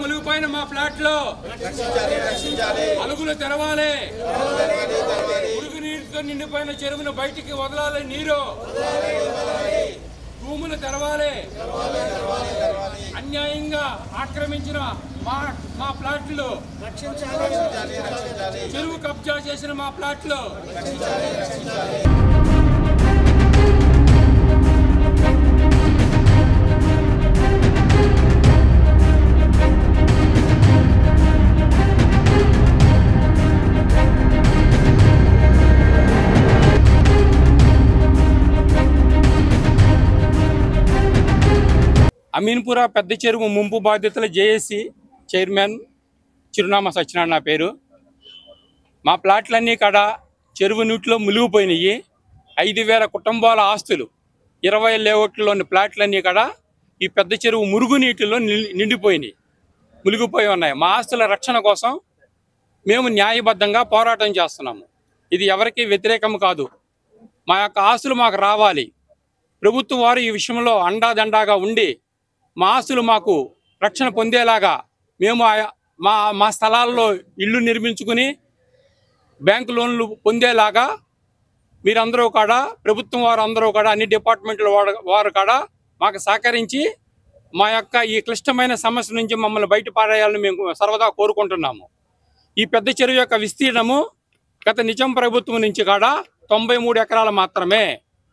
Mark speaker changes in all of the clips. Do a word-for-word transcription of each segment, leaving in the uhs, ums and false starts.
Speaker 1: మునిగిపోయిన మా ప్లాట్లో అలుగులు తెరవాలి. మురుగు నీటితో నిండిపోయిన చెరువును బయటికి వదలాలి. నీరు భూములు తెరవాలి. అన్యాయంగా ఆక్రమించిన మా మా ప్లాట్లు చెరువు కబ్జా చేసిన మా ప్లాట్లు అమీన్పుర పెద్ద చెరువు ముంపు బాధ్యతల జేఏసీ చైర్మన్ చిరునామా సత్యనారాయణ నా పేరు. మా ప్లాట్లన్నీ కాడ చెరువు నీటిలో మునిగిపోయినాయి. ఐదు వేల కుటుంబాల ఆస్తులు ఇరవై లేఅవుట్లోని ప్లాట్లన్నీ కాడ ఈ పెద్ద చెరువు మురుగు నీటిలో నిండిపోయినాయి, మునిగిపోయి ఉన్నాయి. మా ఆస్తుల రక్షణ కోసం మేము న్యాయబద్ధంగా పోరాటం చేస్తున్నాము. ఇది ఎవరికి వ్యతిరేకం కాదు. మా యొక్క ఆస్తులు మాకు రావాలి. ప్రభుత్వం వారు ఈ విషయంలో అండాదండాగా ఉండి మా ఆస్తులు మాకు రక్షణ పొందేలాగా మేము మా మా స్థలాల్లో ఇల్లు నిర్మించుకుని బ్యాంకు లోన్లు పొందేలాగా మీరందరూ కూడా ప్రభుత్వం వారు అందరూ కూడా అన్ని డిపార్ట్మెంట్ల వారు కూడా మాకు సహకరించి మా యొక్క ఈ క్లిష్టమైన సమస్య నుంచి మమ్మల్ని బయటపడేయాలని మేము సర్వదా కోరుకుంటున్నాము. ఈ పెద్ద చెరువు యొక్క విస్తీర్ణము గత నిజాం ప్రభుత్వం నుంచి కూడా తొంభై మూడు ఎకరాలు మాత్రమే.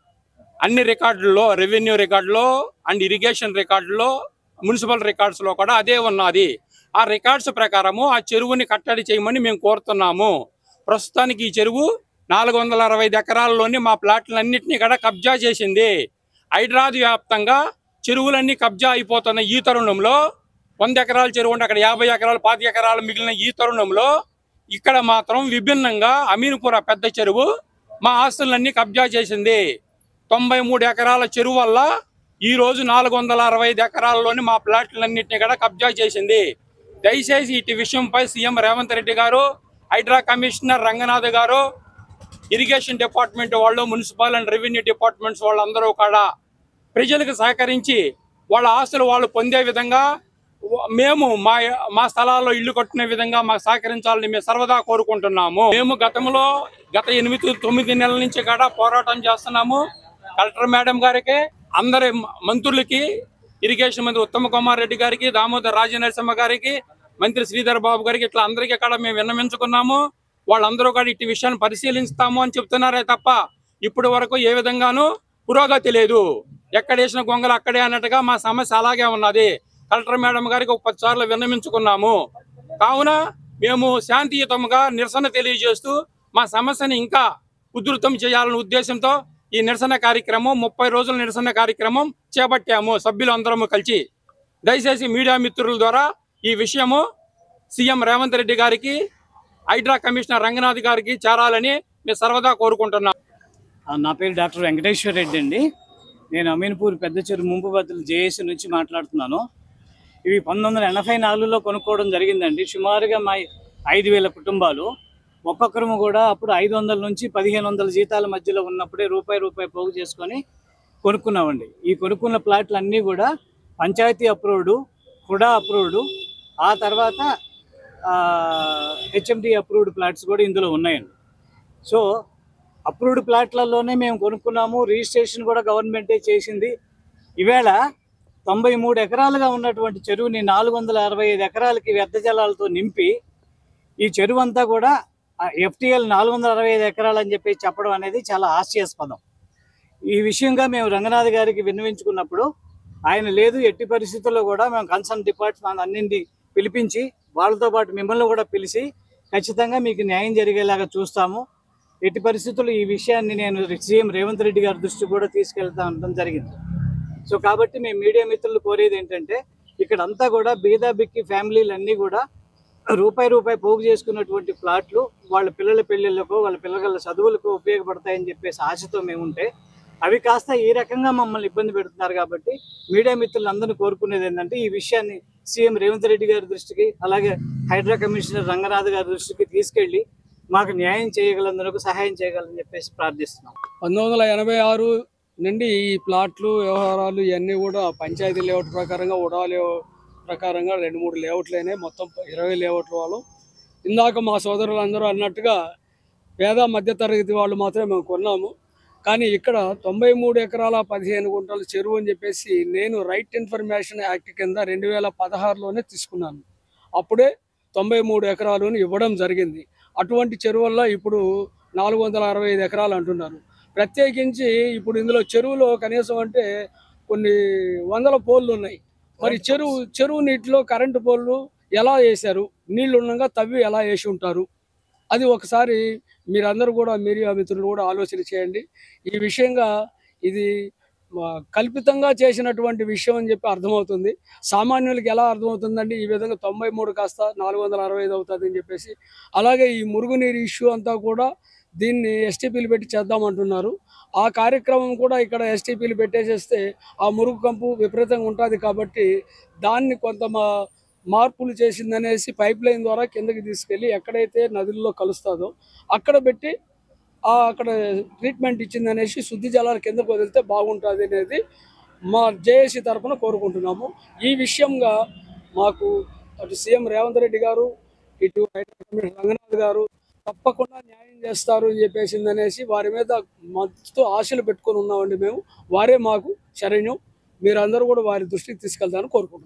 Speaker 1: అన్ని రికార్డుల్లో, రెవెన్యూ రికార్డులో అండ్ ఇరిగేషన్ రికార్డులో, మున్సిపల్ రికార్డ్స్లో కూడా అదే ఉన్నది. ఆ రికార్డ్స్ ప్రకారము ఆ చెరువుని కట్టడి చేయమని మేము కోరుతున్నాము. ప్రస్తుతానికి ఈ చెరువు నాలుగు వందల అరవై ఐదు ఎకరాల్లోని మా ప్లాట్లన్నింటినీ కూడా కబ్జా చేసింది. హైదరాబాద్ వ్యాప్తంగా చెరువులన్నీ కబ్జా అయిపోతున్న ఈ తరుణంలో వంద ఎకరాల చెరువు ఉంటే అక్కడ యాభై ఎకరాలు పాతి ఎకరాలు మిగిలిన ఈ తరుణంలో ఇక్కడ మాత్రం విభిన్నంగా అమీన్పుర పెద్ద చెరువు మా ఆస్తులన్నీ కబ్జా చేసింది. తొంభై మూడు ఎకరాల చెరువు వల్ల ఈరోజు నాలుగు వందల అరవై ఐదు ఎకరాల్లోని మా ప్లాట్లన్నింటినీ కూడా కబ్జా చేసింది. దయచేసి ఇటు విషయంపై సీఎం రేవంత్ రెడ్డి గారు, Hydraa commissioner Ranganath garu, irrigation department వాళ్ళు, మున్సిపల్ అండ్ రెవెన్యూ డిపార్ట్మెంట్స్ వాళ్ళందరూ కూడా ప్రజలకు సహకరించి వాళ్ళ ఆస్తులు వాళ్ళు పొందే విధంగా మేము మా మా స్థలాల్లో ఇల్లు కట్టుకునే విధంగా మాకు సహకరించాలని మేము సర్వదా కోరుకుంటున్నాము. మేము గతంలో గత ఎనిమిది తొమ్మిది నెలల నుంచి కూడా పోరాటం చేస్తున్నాము. కలెక్టర్ మేడం గారికి, అందరి మంత్రులకి, ఇరిగేషన్ మంత్రి ఉత్తమ్ కుమార్ రెడ్డి గారికి, దామోదర్ రాజనరసింహ గారికి, మంత్రి శ్రీధర్ బాబు గారికి, ఇట్లా అందరికీ కూడా మేము విన్నవించుకున్నాము. వాళ్ళందరూ కూడా ఇటు విషయాన్ని పరిశీలిస్తాము అని చెప్తున్నారే తప్ప ఇప్పటి వరకు ఏ విధంగానూ పురోగతి లేదు. ఎక్కడేసిన గొంగలు అక్కడే అన్నట్టుగా మా సమస్య అలాగే ఉన్నది. కలెక్టర్ మేడం గారికి ఒక పది సార్లు విన్నవించుకున్నాము. కావున మేము శాంతియుతంగా నిరసన తెలియజేస్తూ మా సమస్యని ఇంకా ఉధృతం చేయాలనే ఉద్దేశంతో ఈ నిరసన కార్యక్రమం ముప్పై రోజుల నిరసన కార్యక్రమం చేపట్టాము సభ్యులు అందరము కలిసి. దయచేసి మీడియా మిత్రుల ద్వారా ఈ విషయము సీఎం రేవంత్ రెడ్డి గారికి, హైడ్రా కమిషనర్ రంగనాథ్ గారికి చేరాలని మేము సర్వదా కోరుకుంటున్నాం.
Speaker 2: నా పేరు డాక్టర్ వెంకటేశ్వర రెడ్డి అండి. నేను అమీన్పూర్ పెద్ద చెరువు ముంపు బదులు జేఏసీ నుంచి మాట్లాడుతున్నాను. ఇవి పంతొమ్మిది వందల ఎనభై నాలుగులో కొనుక్కోవడం జరిగిందండి. సుమారుగా మా ఐదు వేల కుటుంబాలు ఒక్కొక్కరు కూడా అప్పుడు ఐదు వందల నుంచి పదిహేను వందల జీతాల మధ్యలో ఉన్నప్పుడే రూపాయి రూపాయి పోగు చేసుకొని కొనుక్కున్నామండి. ఈ కొనుక్కున్న ప్లాట్లు అన్నీ కూడా పంచాయతీ అప్రూవ్డ్, హుడా అప్రూవ్డ్, ఆ తర్వాత హెచ్ఎండి అప్రూవ్డ్ ప్లాట్స్ కూడా ఇందులో ఉన్నాయండి. సో అప్రూవ్డ్ ప్లాట్లలోనే మేము కొనుక్కున్నాము. రిజిస్ట్రేషన్ కూడా గవర్నమెంటే చేసింది. ఈవేళ తొంభై మూడు ఎకరాలుగా ఉన్నటువంటి చెరువుని నాలుగు వందల అరవై ఐదు ఎకరాలకి వ్యర్థ జలాలతో నింపి ఈ చెరువు అంతా కూడా ఎఫ్టీఎల్ నాలుగు వందల అరవై ఐదు ఎకరాలు అని చెప్పి చెప్పడం అనేది చాలా హాస్యాస్పదం. ఈ విషయంగా మేము రంగనాథ్ గారికి విన్నవించుకున్నప్పుడు ఆయన లేదు, ఎట్టి పరిస్థితుల్లో కూడా మేము కన్సర్న్ డిపార్ట్మెంట్ అన్నింటినీ పిలిపించి వాళ్ళతో పాటు మిమ్మల్ని కూడా పిలిచి ఖచ్చితంగా మీకు న్యాయం జరిగేలాగా చూస్తాము. ఎట్టి పరిస్థితుల్లో ఈ విషయాన్ని నేను సీఎం రేవంత్ రెడ్డి గారి దృష్టికి కూడా తీసుకెళ్తా ఉండడం జరిగింది. సో కాబట్టి మేము మీడియా మిత్రులు కోరేది ఏంటంటే ఇక్కడంతా కూడా బీదా బిక్కి ఫ్యామిలీలు అన్నీ కూడా రూపాయి రూపాయి పోగు చేసుకున్నటువంటి ప్లాట్లు వాళ్ళ పిల్లల పెళ్ళిళ్ళకు, వాళ్ళ పిల్లల చదువులకు ఉపయోగపడతాయని చెప్పేసి ఆశతో మేము ఉంటే అవి కాస్త ఈ రకంగా మమ్మల్ని ఇబ్బంది పెడుతున్నారు. కాబట్టి మీడియా మిత్రులందరినీ కోరుకునేది ఏంటంటే ఈ విషయాన్ని సీఎం రేవంత్ రెడ్డి గారి దృష్టికి, అలాగే హైడ్రా కమిషనర్ రంగనాథ్ గారి దృష్టికి తీసుకెళ్లి మాకు న్యాయం చేయగలందుకు సహాయం చేయగలని చెప్పేసి ప్రార్థిస్తున్నాం.
Speaker 3: పంతొమ్మిది వందల ఎనభై ఆరు నుండి ఈ ప్లాట్లు వ్యవహారాలు ఇవన్నీ కూడా పంచాయతీ లేఅవుట్ ప్రకారంగా ఉడా ప్రకారంగా రెండు మూడు లేఅవుట్లు అయినాయి, మొత్తం ఇరవై లేఅవుట్ల వాళ్ళు. ఇందాక మా సోదరులందరూ అన్నట్టుగా పేద మధ్యతరగతి వాళ్ళు మాత్రమే మేము కొన్నాము. కానీ ఇక్కడ తొంభై మూడు ఎకరాల పదిహేను గుంటల చెరువు అని చెప్పేసి నేను రైట్ ఇన్ఫర్మేషన్ యాక్ట్ కింద రెండు వేల పదహారులోనే తీసుకున్నాను. అప్పుడే తొంభై మూడు ఎకరాలను ఇవ్వడం జరిగింది. అటువంటి చెరువుల్లో ఇప్పుడు నాలుగు వందల అరవై ఐదు ఎకరాలు అంటున్నారు. ప్రత్యేకించి ఇప్పుడు ఇందులో చెరువులో కనీసం అంటే కొన్ని వందల పోల్లు ఉన్నాయి. మరి చెరువు చెరువు నీటిలో కరెంటు పోల్లు ఎలా వేశారు, నీళ్లు ఉండగా తవ్వి ఎలా వేసి ఉంటారు, అది ఒకసారి మీరందరూ కూడా మీడియా మిత్రులు కూడా ఆలోచన చేయండి. ఈ విషయంగా ఇది కల్పితంగా చేసినటువంటి విషయం అని చెప్పి అర్థమవుతుంది. సామాన్యులకి ఎలా అర్థమవుతుందండి ఈ విధంగా తొంభై మూడు కాస్త నాలుగు వందల అరవై ఐదు అవుతుంది అని చెప్పేసి. అలాగే ఈ మురుగునీరు ఇష్యూ అంతా కూడా దీన్ని ఎస్టీపీలు పెట్టి చేద్దామంటున్నారు. ఆ కార్యక్రమం కూడా ఇక్కడ ఎస్టీపీలు పెట్టేసేస్తే ఆ మురుగు కంపు విపరీతంగా ఉంటుంది. కాబట్టి దాన్ని కొంత మార్పులు చేసిందనేసి పైప్ లైన్ ద్వారా కిందకి తీసుకెళ్ళి ఎక్కడైతే నదుల్లో కలుస్తుందో అక్కడ పెట్టి అక్కడ ట్రీట్మెంట్ ఇచ్చిందనేసి శుద్ధి జలాలు కిందకు వదిలితే బాగుంటుంది అనేది మా జేఏసీ తరఫున కోరుకుంటున్నాము. ఈ విషయంగా మాకు అటు సీఎం రేవంత్ రెడ్డి గారు, ఇటు రంగనాథ్ గారు తప్పకుండా న్యాయం చేస్తారు అని చెప్పేసిందనేసి వారి మీద మస్తు ఆశలు పెట్టుకొని ఉన్నామండి మేము. వారే మాకు శరణ్యం. మీరందరూ కూడా వారి దృష్టికి తీసుకెళ్తారని కోరుకుంటున్నాం.